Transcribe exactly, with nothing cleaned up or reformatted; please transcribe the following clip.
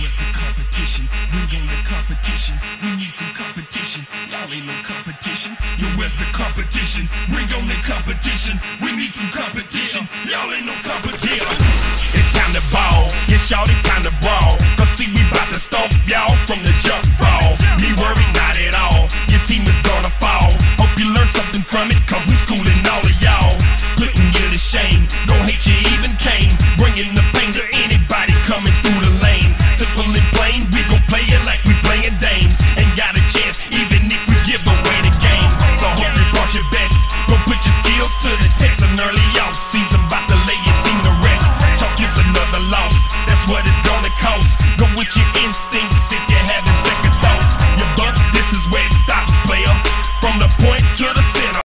where's the competition? Bring on the competition. We need some competition. Y'all ain't no competition. Yo, where's the competition? Bring on the competition. We need some competition. Y'all ain't no competition. It's time to ball. Yeah, shawty, time to brawl. Cause see, we bout to stomp y'all from the jump fall. Me worried, not at all. Your team is gonna fall. Hope you learn something from it, cause we schooling all of y'all. Putting you to shame. Gon' hate you even came.